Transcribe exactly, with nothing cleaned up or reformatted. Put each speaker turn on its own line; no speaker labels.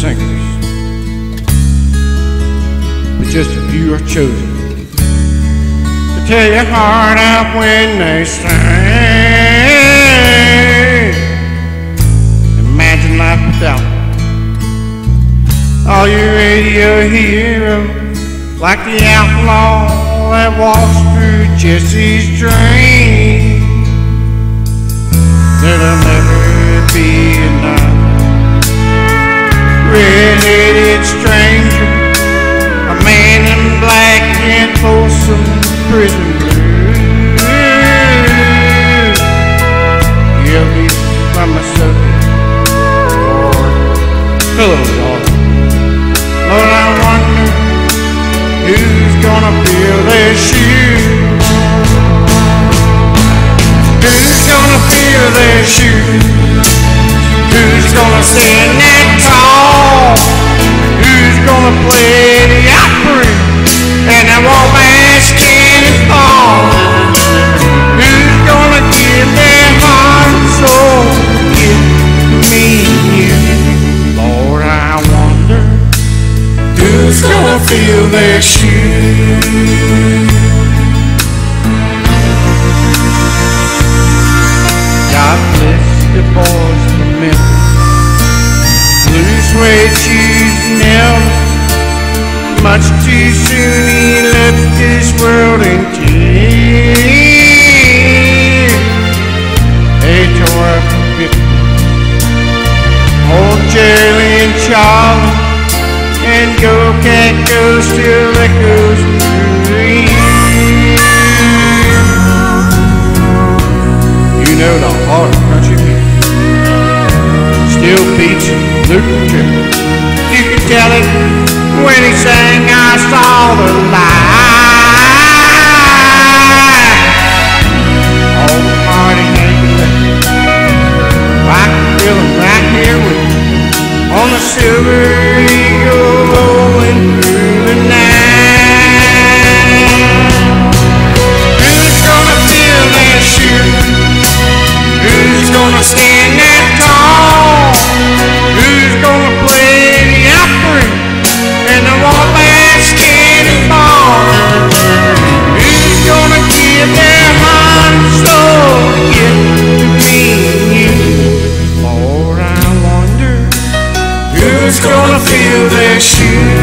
singers, but just a few are chosen to tear your heart out when they sing. Imagine life without all your radio heroes, like the outlaw that walks through Jesse's dream. There'll never be another red-headed stranger, a man in black can't pull some prison blues. He'll be by myself. Lord, hello, Lord. Lord, I wonder who's gonna fill their shoes. Who's gonna fill their shoes? Who's gonna stand that tall? Who's gonna play the opera and that waltz cannonball? Who's gonna give their heart and soul? Give me you, Lord, I wonder who's gonna fill their shoes. God bless the boys from Memphis, blue suede shoes and Elvis. Much too soon he left this world in tears. They tore up fifty, old Jerry and Charlie, and Go Cat Go still echoes through the years. You know the heart of country music still beats Luke Triple. You could tell it when he sang I Saw the Light. Oh, Marty Hank, I can feel him right here with me on the Silver Eagle rolling through the night. Who's gonna fill their shoes? Who's gonna stand that tall? Who's gonna play the opera and the waltz cannonball? Who's gonna give their heart and soul to get to me and you? Lord, I wonder who's gonna fill their shoes.